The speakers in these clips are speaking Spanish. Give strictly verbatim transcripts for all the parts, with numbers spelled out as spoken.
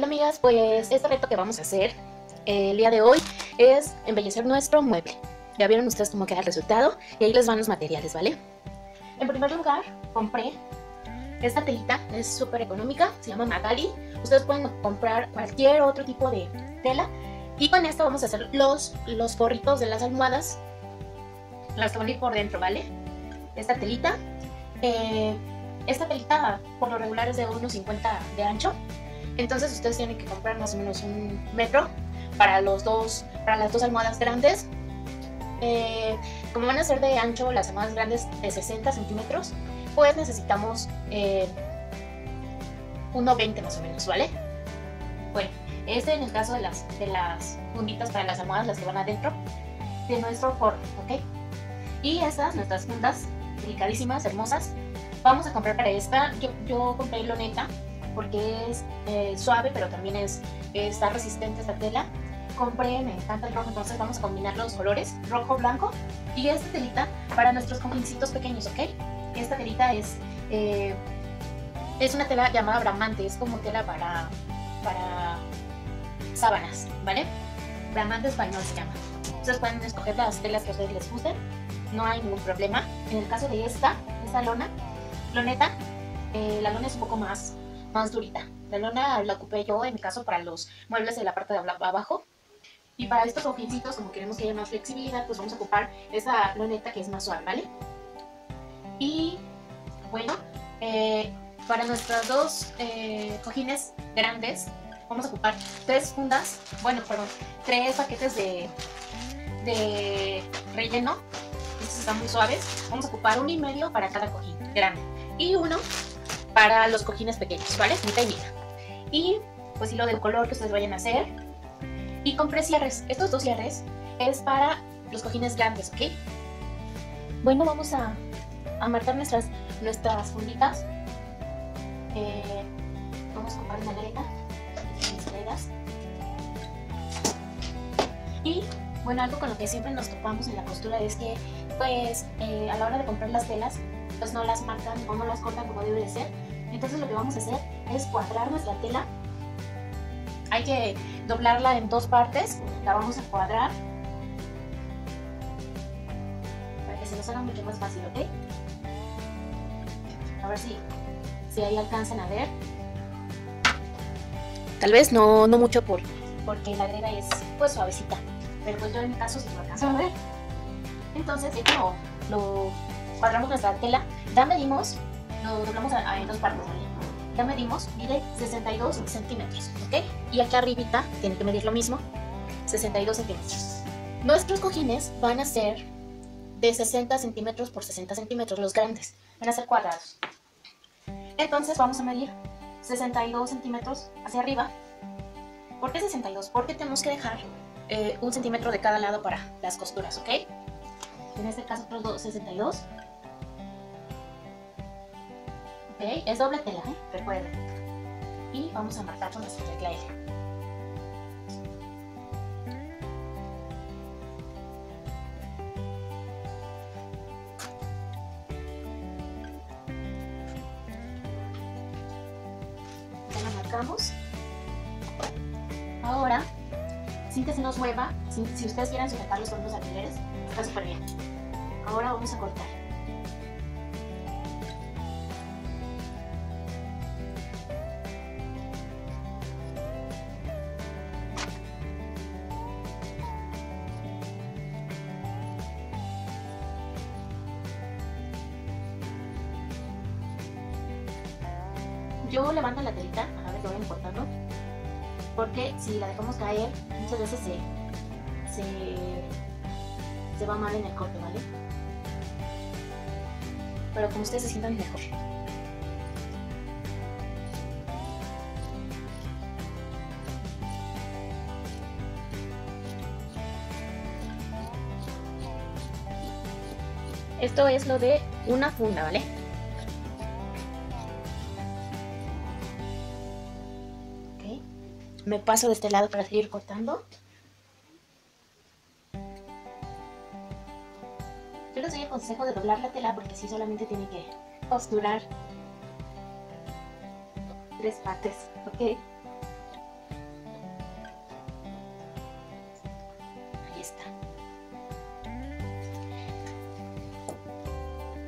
Hola amigas, pues este reto que vamos a hacer eh, el día de hoy es embellecer nuestro mueble. Ya vieron ustedes cómo queda el resultado y ahí les van los materiales, ¿vale? En primer lugar, compré esta telita, es súper económica, se llama Magali. Ustedes pueden comprar cualquier otro tipo de tela y con esto vamos a hacer los, los forritos de las almohadas, las que van a ir por dentro, ¿vale? Esta telita, eh, esta telita por lo regular es de uno cincuenta de ancho. Entonces ustedes tienen que comprar más o menos un metro para, los dos, para las dos almohadas grandes. Eh, como van a ser de ancho las almohadas grandes de sesenta centímetros, pues necesitamos eh, uno veinte más o menos, ¿vale? Bueno, este en el caso de las, de las funditas para las almohadas, las que van adentro de nuestro forro, ¿ok? Y estas, nuestras fundas delicadísimas, hermosas, vamos a comprar para esta. Yo, yo compré loneta porque es eh, suave, pero también es, está resistente esta tela. Compré, me encanta el rojo, entonces vamos a combinar los colores, rojo, blanco. Y esta telita para nuestros cojincitos pequeños, ¿ok? Esta telita es, eh, es una tela llamada bramante, es como tela para, para sábanas, ¿vale? Bramante español se llama. Ustedes pueden escoger las telas que a ustedes les gusten, no hay ningún problema. En el caso de esta, esta lona, loneta, eh, la lona es un poco más más durita. La lona la ocupé yo en mi caso para los muebles de la parte de abajo. Y para estos cojincitos, como queremos que haya más flexibilidad, pues vamos a ocupar esa loneta que es más suave, ¿vale? Y bueno, eh, para nuestros dos eh, cojines grandes, vamos a ocupar tres fundas, bueno, perdón, tres paquetes de, de relleno. Estos están muy suaves. Vamos a ocupar uno y medio para cada cojín grande y uno para los cojines pequeños, ¿vale? Mitad y mitad. Y pues hilo del color que ustedes vayan a hacer. Y compré cierres. Estos dos cierres es para los cojines grandes, ¿ok? Bueno, vamos a, a marcar nuestras, nuestras funditas. Eh, vamos a ocupar una greta, mis gredas. Y bueno, algo con lo que siempre nos topamos en la costura es que pues eh, a la hora de comprar las telas pues no las marcan o no las cortan como debe de ser. Entonces lo que vamos a hacer es cuadrar nuestra tela. Hay que doblarla en dos partes, la vamos a cuadrar para que se nos haga mucho más fácil, ¿ok? A ver si, si ahí alcanzan a ver. Tal vez no, no mucho por, porque la greda es pues suavecita, pero pues yo en mi caso sí lo alcanzo a ver. Entonces ya lo, lo cuadramos nuestra tela, ya medimos, lo doblamos a, a, en dos partes, ¿vale? Ya medimos, mide sesenta y dos centímetros, ¿ok? Y aquí arribita tiene que medir lo mismo, sesenta y dos centímetros. Nuestros cojines van a ser de sesenta centímetros por sesenta centímetros, los grandes, van a ser cuadrados. Entonces vamos a medir sesenta y dos centímetros hacia arriba. ¿Por qué sesenta y dos? Porque tenemos que dejar eh, un centímetro de cada lado para las costuras, ¿ok? En este caso otros sesenta y dos. Ok, es doble tela, ¿eh? Recuerden. Y vamos a marcar con nuestra tecla L. Ya la marcamos. Ahora, sin que se nos mueva, si, si ustedes quieren sujetarlos con unos alfileres, está súper bien. Ahora vamos a cortar. Yo levanto la telita a la hora que voy cortando, porque si la dejamos caer, muchas veces se, se, se va mal en el corte, ¿vale? Pero como ustedes se sientan mejor. Esto es lo de una funda, ¿vale? Me paso de este lado para seguir cortando. Yo les doy el consejo de doblar la tela porque así solamente tiene que costurar tres partes, ¿ok?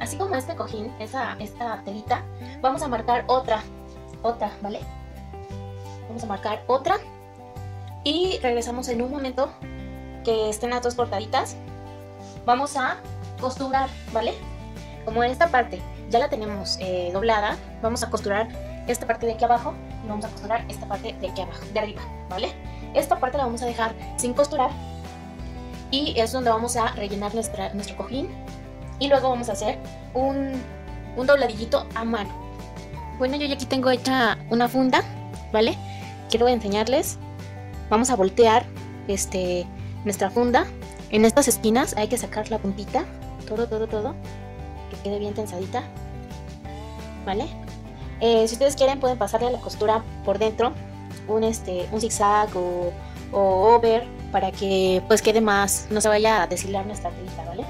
así como este cojín, esa, esta telita, vamos a marcar otra, otra, ¿vale? Vamos a marcar otra y regresamos en un momento que estén las dos cortaditas. Vamos a costurar, ¿vale? Como esta parte ya la tenemos eh, doblada, vamos a costurar esta parte de aquí abajo y vamos a costurar esta parte de aquí abajo, de arriba, ¿vale? Esta parte la vamos a dejar sin costurar y es donde vamos a rellenar nuestra, nuestro cojín y luego vamos a hacer un, un dobladillito a mano. Bueno, yo ya aquí tengo hecha una funda, ¿vale? Quiero enseñarles. Vamos a voltear este, nuestra funda. En estas esquinas hay que sacar la puntita, todo, todo, todo, que quede bien tensadita, ¿vale? Eh, si ustedes quieren pueden pasarle a la costura por dentro un, este, un zigzag o, o over para que pues quede más, no se vaya a deshilar nuestra telita, ¿vale?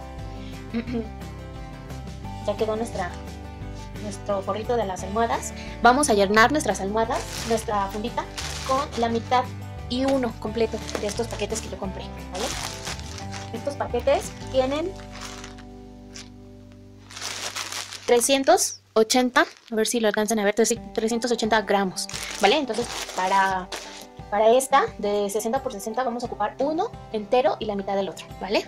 Ya quedó nuestra, nuestro forrito de las almohadas. Vamos a llenar nuestras almohadas, nuestra fundita, con la mitad y uno completo de estos paquetes que yo compré, ¿vale? Estos paquetes tienen trescientos ochenta, a ver si lo alcanzan a ver, trescientos ochenta gramos, ¿vale? Entonces para, para esta de sesenta por sesenta vamos a ocupar uno entero y la mitad del otro, ¿vale?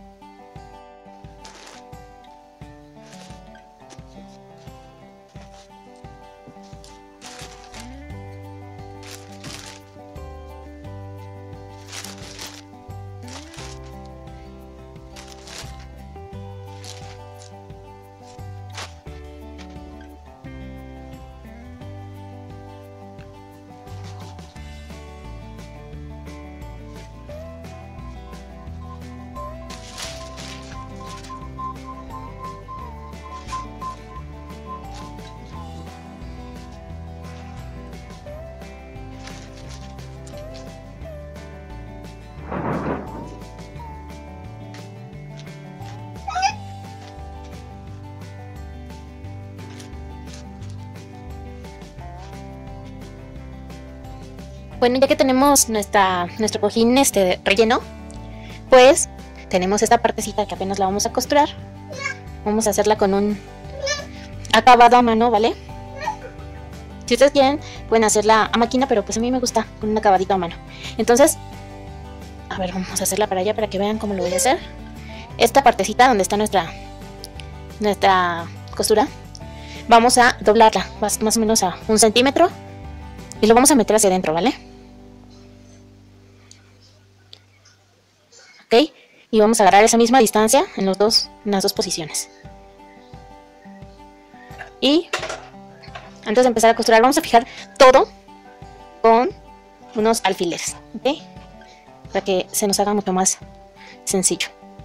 Bueno, ya que tenemos nuestra, nuestro cojín este relleno, pues tenemos esta partecita que apenas la vamos a costurar. Vamos a hacerla con un acabado a mano, ¿vale? Si ustedes quieren, pueden hacerla a máquina, pero pues a mí me gusta con un acabadito a mano. Entonces, a ver, vamos a hacerla para allá para que vean cómo lo voy a hacer. Esta partecita donde está nuestra, nuestra costura, vamos a doblarla más, más o menos a un centímetro y lo vamos a meter hacia adentro, ¿vale? Ok, y vamos a agarrar esa misma distancia en, los dos, en las dos posiciones. Y antes de empezar a costurar vamos a fijar todo con unos alfileres, ¿ok? Para que se nos haga mucho más sencillo.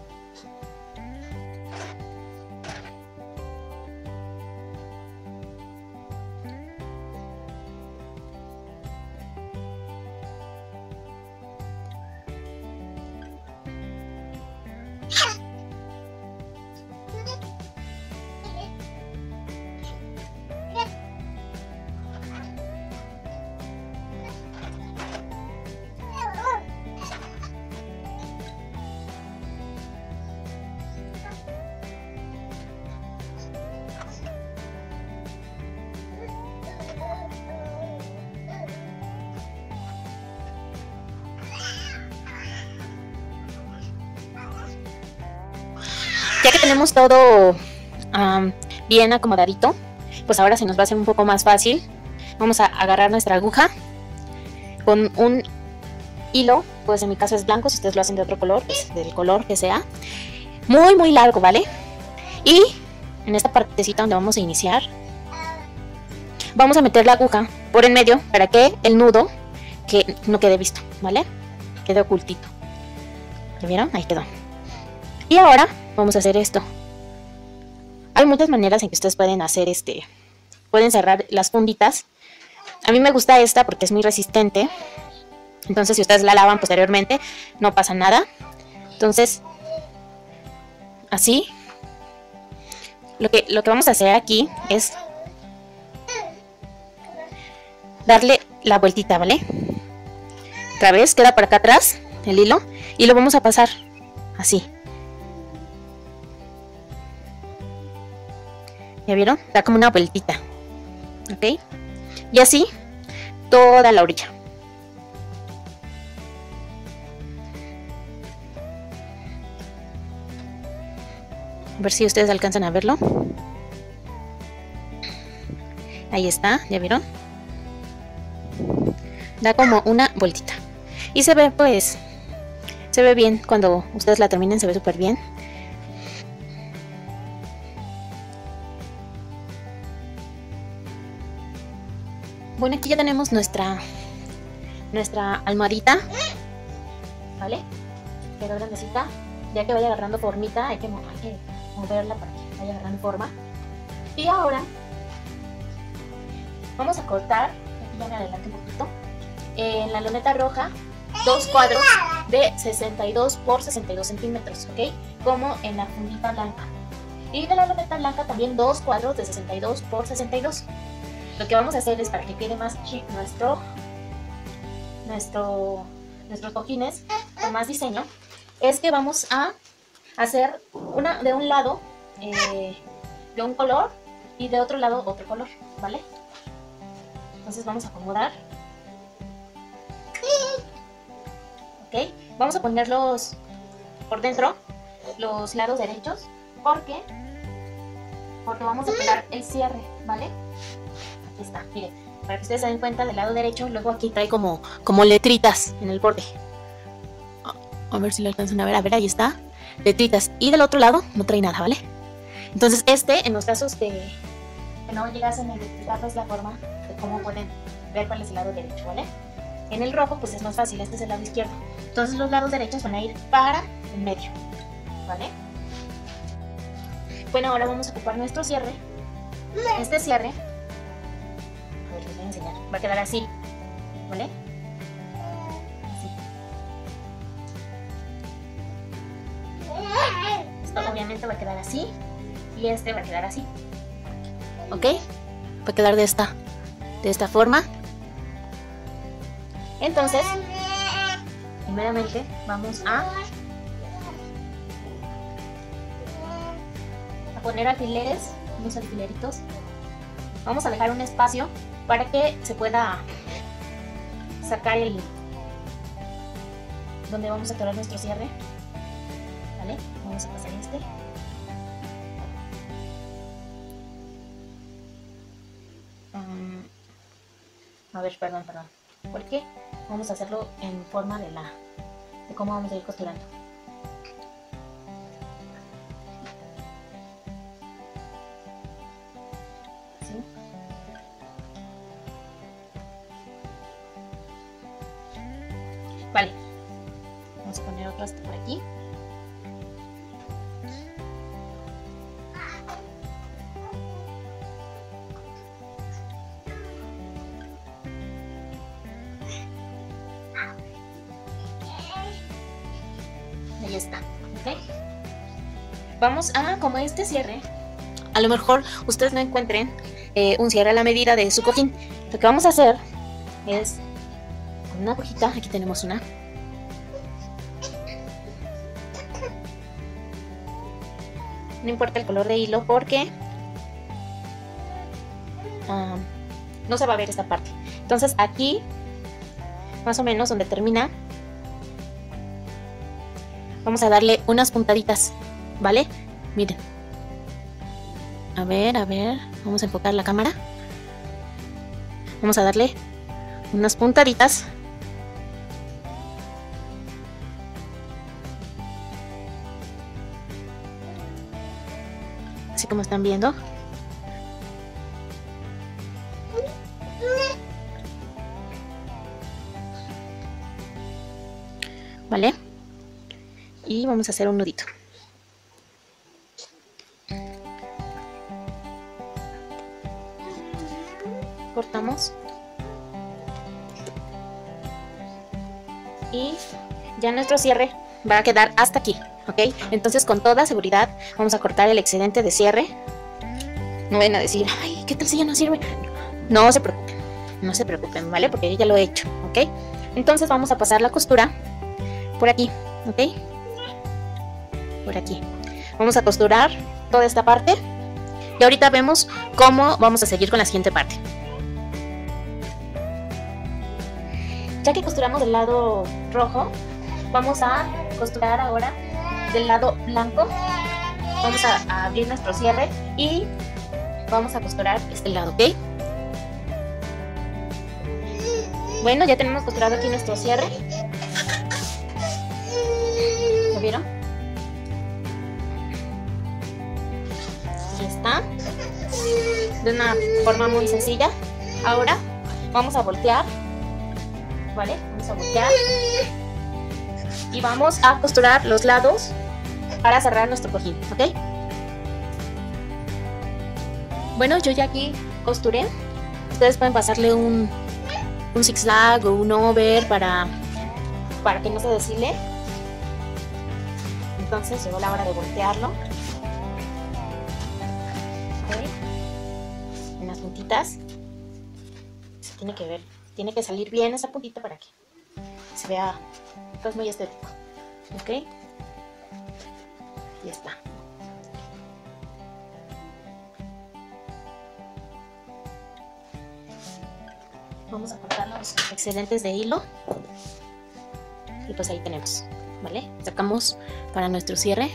Ya que tenemos todo um, bien acomodadito, pues ahora se nos va a hacer un poco más fácil. Vamos a agarrar nuestra aguja con un hilo, pues en mi caso es blanco, si ustedes lo hacen de otro color, pues del color que sea. Muy muy largo, ¿vale? Y en esta partecita donde vamos a iniciar, vamos a meter la aguja por en medio para que el nudo que no quede visto, ¿vale? Quede ocultito. ¿Ya vieron? Ahí quedó. Y ahora vamos a hacer esto. Hay muchas maneras en que ustedes pueden hacer este, pueden cerrar las funditas. A mí me gusta esta porque es muy resistente. Entonces si ustedes la lavan posteriormente no pasa nada. Entonces así lo que, lo que vamos a hacer aquí es darle la vueltita, ¿vale? Otra vez queda por acá atrás el hilo y lo vamos a pasar así. ¿Ya vieron? Da como una vueltita. ¿Ok? Y así toda la orilla. A ver si ustedes alcanzan a verlo. Ahí está, ¿ya vieron? Da como una vueltita. Y se ve, pues, se ve bien. Cuando ustedes la terminen, se ve súper bien. Bueno, aquí ya tenemos nuestra nuestra almohadita, ¿vale? Quedó grandecita. Ya que vaya agarrando formita, hay que, hay que moverla para que vaya agarrando forma. Y ahora vamos a cortar, aquí ya me adelanto un poquito, en la luneta roja dos cuadros de sesenta y dos por sesenta y dos centímetros, ¿ok? Como en la fundita blanca. Y de la luneta blanca también dos cuadros de sesenta y dos por sesenta y dos. Lo que vamos a hacer es, para que quede más chic nuestro, nuestro, nuestros cojines con más diseño, es que vamos a hacer una de un lado eh, de un color y de otro lado otro color, ¿vale? Entonces vamos a acomodar. Ok, vamos a ponerlos por dentro, los lados derechos, porque porque vamos a pegar el cierre, ¿vale? Aquí está, miren, para que ustedes se den cuenta del lado derecho. Luego aquí trae como, como letritas en el borde. A ver si lo alcanzan a ver, a ver, ahí está, letritas. Y del otro lado no trae nada, ¿vale? Entonces este, en los casos de que no llegasen a identificarles la forma de cómo pueden ver cuál es el lado derecho, ¿vale? En el rojo pues es más fácil, este es el lado izquierdo. Entonces los lados derechos van a ir para el medio, ¿vale? Bueno, ahora vamos a ocupar nuestro cierre. Este cierre, a ver, les voy a enseñar, va a quedar así, ¿vale? Obviamente va a quedar así y este va a quedar así, ¿ok? Va a quedar de esta de esta forma. Entonces, primeramente vamos a a poner alfileres, unos alfileritos. Vamos a dejar un espacio para que se pueda sacar el donde vamos a atorar nuestro cierre. ¿Vale? Vamos a pasar este. Um, a ver, perdón, perdón. Porque vamos a hacerlo en forma de la de cómo vamos a ir costurando. ¿Sí? Vale. Vamos a poner otro hasta por aquí. Ahí está, ¿ok? Vamos a, como este cierre, a lo mejor ustedes no encuentren eh, un cierre a la medida de su cojín. Lo que vamos a hacer es, con una agujita, aquí tenemos una. No importa el color de hilo porque um, no se va a ver esta parte. Entonces aquí, más o menos donde termina, vamos a darle unas puntaditas, ¿vale? Miren. A ver, a ver. Vamos a enfocar la cámara. Vamos a darle unas puntaditas. Así como están viendo. ¿Vale? Y vamos a hacer un nudito. Cortamos. Y ya nuestro cierre va a quedar hasta aquí, ¿ok? Entonces con toda seguridad vamos a cortar el excedente de cierre. No vayan a decir, ay, ¿qué tal si ya no sirve? No se preocupen, no se preocupen, ¿vale? Porque yo ya lo he hecho, ¿ok? Entonces vamos a pasar la costura por aquí, ¿ok? Por aquí. Vamos a costurar toda esta parte Y ahorita vemos cómo vamos a seguir con la siguiente parte. Ya que costuramos del lado rojo, vamos a costurar ahora del lado blanco. Vamos a, a abrir nuestro cierre y vamos a costurar este lado, ¿ok? Bueno, ya tenemos costurado aquí nuestro cierre. ¿Lo vieron? Ahí está. De una forma muy sencilla. Ahora vamos a voltear. ¿Vale? Vamos a voltear. Y vamos a costurar los lados para cerrar nuestro cojín, ¿ok? Bueno, yo ya aquí costuré. Ustedes pueden pasarle un, un zigzag o un over para, para que no se deshile. Entonces llegó la hora de voltearlo. ¿Okay? En las puntitas. Se tiene que ver, tiene que salir bien esa puntita para que se vea pues muy estético. ¿Ok? Ya está. Vamos a cortar los excedentes de hilo. Y pues ahí tenemos, ¿vale? Sacamos para nuestro cierre.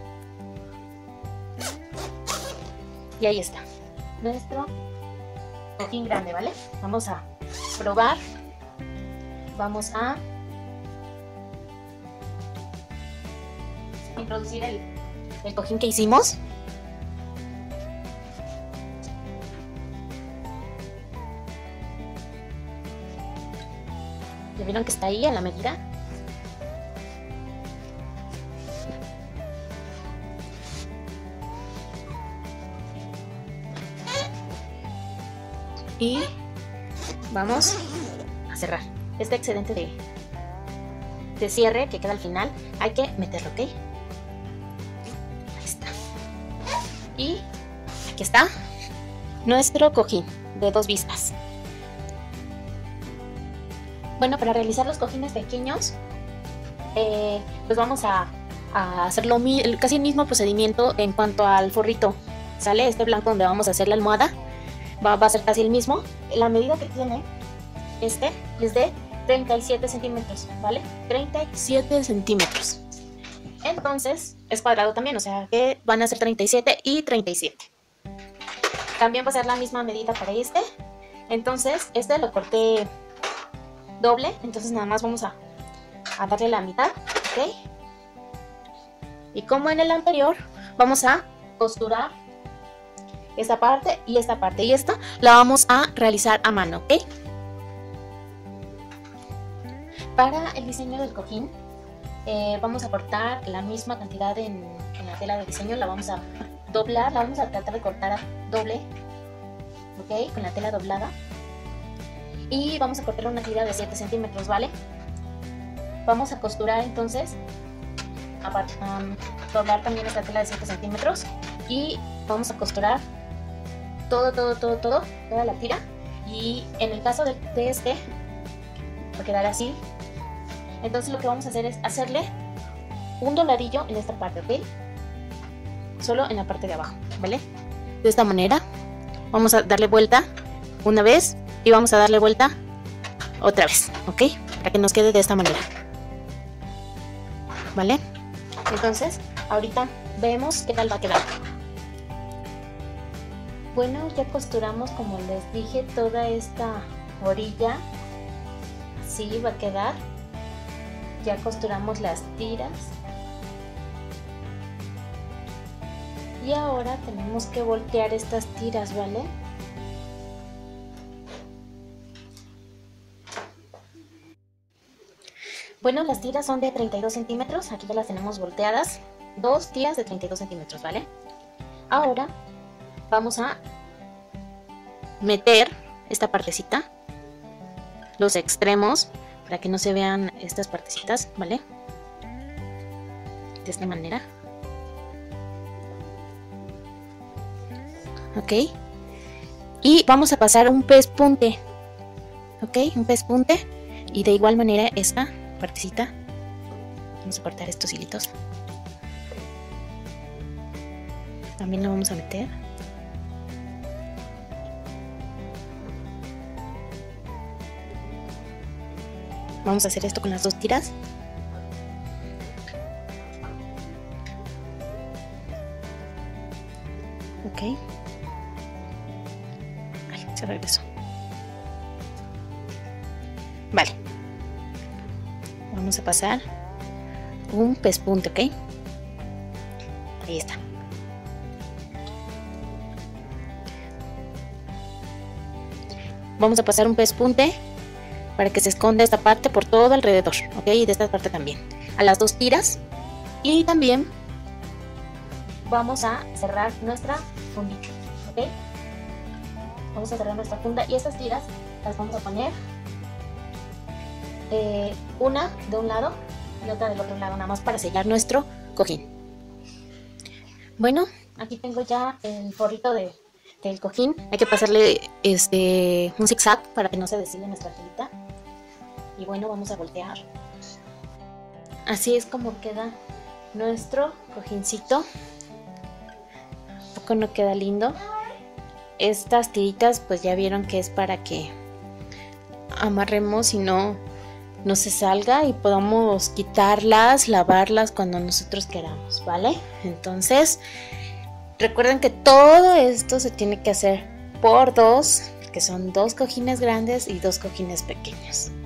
Y ahí está. Nuestro cojín grande, ¿vale? Vamos a probar. Vamos a introducir el, el cojín que hicimos. ¿Ya vieron que está ahí a la medida? Y vamos a cerrar este excedente de, de cierre que queda al final. Hay que meterlo, ¿ok? Ahí está. Y aquí está nuestro cojín de dos vistas. Bueno, para realizar los cojines pequeños, eh, pues vamos a, a hacer lo, casi el mismo procedimiento en cuanto al forrito. ¿Sale? Este blanco donde vamos a hacer la almohada va, va a ser casi el mismo. La medida que tiene este es de treinta y siete centímetros, ¿vale? treinta y siete centímetros. Entonces, es cuadrado también, o sea que van a ser treinta y siete y treinta y siete. También va a ser la misma medida para este. Entonces, este lo corté doble, entonces nada más vamos a, a darle la mitad, ¿ok? Y como en el anterior, vamos a costurar esta parte y esta parte. Y esta la vamos a realizar a mano, ¿ok? Para el diseño del cojín, eh, vamos a cortar la misma cantidad en, en la tela de diseño. La vamos a doblar, la vamos a tratar de cortar a doble, ¿ok? Con la tela doblada. Y vamos a cortar una tira de siete centímetros, ¿vale? Vamos a costurar entonces, aparte, um, doblar también esta tela de siete centímetros. Y vamos a costurar todo, todo, todo, todo, toda la tira. Y en el caso de, de este, va a quedar así. Entonces lo que vamos a hacer es hacerle un dobladillo en esta parte, ¿ok? Solo en la parte de abajo, ¿vale? De esta manera. Vamos a darle vuelta una vez y vamos a darle vuelta otra vez, ¿ok? Para que nos quede de esta manera, ¿vale? Entonces, ahorita vemos qué tal va a quedar. Bueno, ya costuramos, como les dije, toda esta orilla. Así va a quedar. Ya costuramos las tiras. Y ahora tenemos que voltear estas tiras, ¿vale? Bueno, las tiras son de treinta y dos centímetros. Aquí ya las tenemos volteadas. Dos tiras de treinta y dos centímetros, ¿vale? Ahora vamos a meter esta partecita, los extremos, para que no se vean estas partecitas, ¿vale? De esta manera. Ok. Y vamos a pasar un pespunte. Ok, un pespunte. Y de igual manera esta partecita. Vamos a cortar estos hilitos. También lo vamos a meter. Vamos a hacer esto con las dos tiras. Ok. Ay, se regresó. Vale. Vamos a pasar un pespunte, ¿ok? Ahí está. Vamos a pasar un pespunte para que se esconda esta parte por todo alrededor, ¿ok? Y de esta parte también. A las dos tiras. Y también vamos a cerrar nuestra fundita, ¿ok? Vamos a cerrar nuestra funda y estas tiras las vamos a poner eh, una de un lado y otra del otro lado, nada más para sellar nuestro cojín. Bueno, aquí tengo ya el forrito de, del cojín. Hay que pasarle este, un zigzag para que no se deshile nuestra telita. Y bueno, vamos a voltear. Así es como queda nuestro cojincito. ¿Un poco no queda lindo? Estas tiritas pues ya vieron que es para que amarremos y no, no se salga y podamos quitarlas, lavarlas cuando nosotros queramos, ¿vale? Entonces recuerden que todo esto se tiene que hacer por dos, que son dos cojines grandes y dos cojines pequeños.